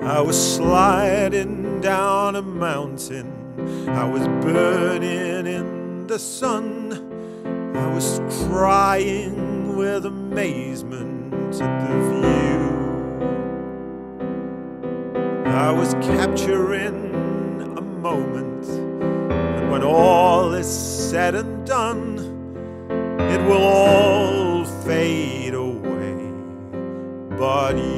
I was sliding down a mountain, I was burning in the sun, I was crying with amazement at the view. I was capturing a moment, and when all is said and done, it will all fade away, but